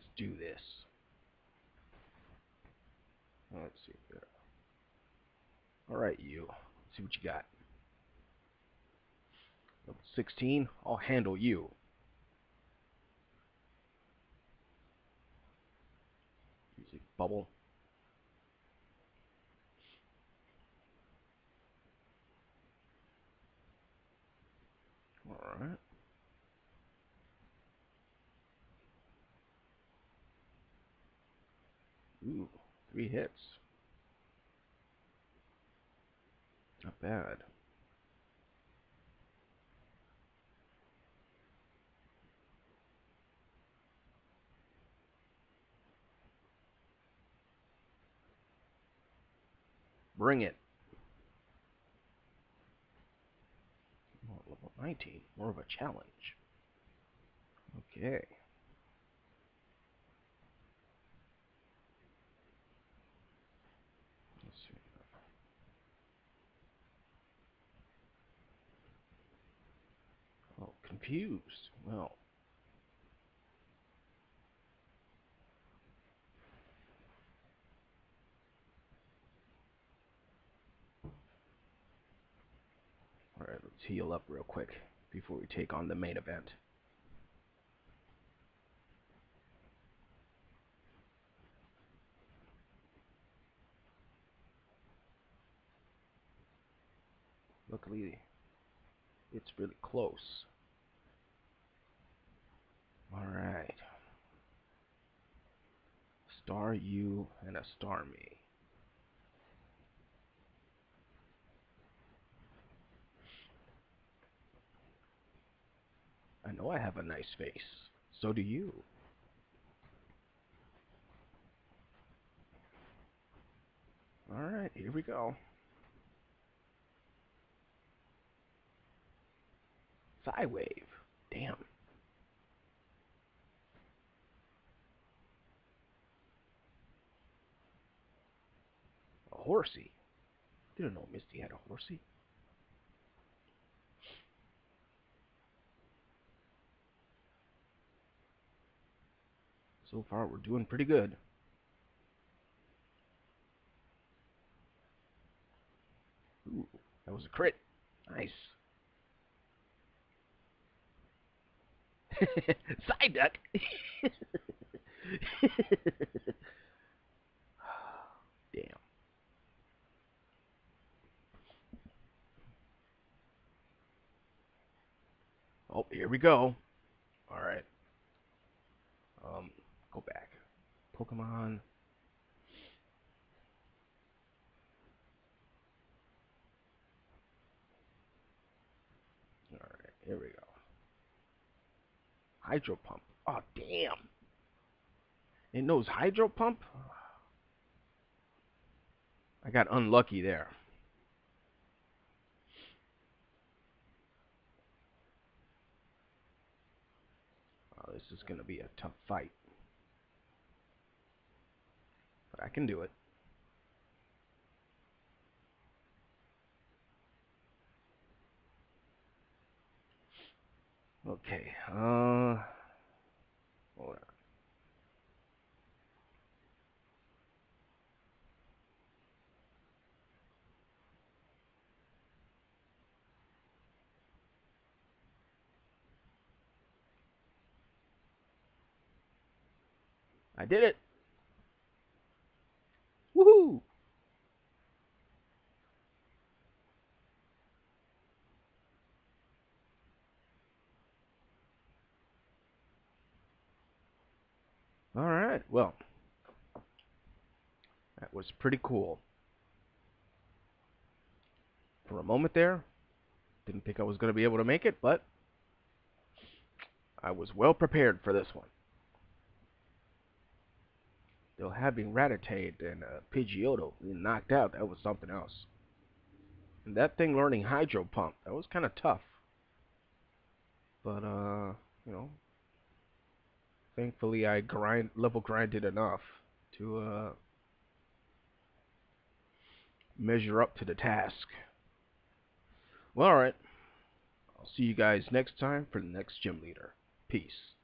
Let's do this. Let's see here. Alright, you. Let's see what you got. Level 16. I'll handle you. Music bubble. Alright. Ooh, 3 hits. Not bad. Bring it. Oh, level 19. More of a challenge. Okay. Let's see. Oh, confused. Well. Alright, let's heal up real quick before we take on the main event. Luckily, it's really close. Alright. Star you and a star me. I know I have a nice face. So do you. Alright, here we go. Psywave. Damn. A horsey. Didn't know Misty had a horsey. So far, we're doing pretty good. Ooh, that was a crit. Nice. Psyduck. Damn. Oh, here we go. Alright. Go back. Pokemon. Alright, here we go. Hydro Pump. Oh, damn. It knows Hydro Pump? I got unlucky there. Oh, this is going to be a tough fight. But I can do it. Okay. Hold on. I did it. Woohoo! Alright, well, that was pretty cool. For a moment there, didn't think I was going to be able to make it, but I was well prepared for this one. Though having Rattata and Pidgeotto being knocked out, that was something else. And that thing learning Hydro Pump, that was kind of tough. But, you know, thankfully I level grinded enough to measure up to the task. Well, alright. I'll see you guys next time for the next gym leader. Peace.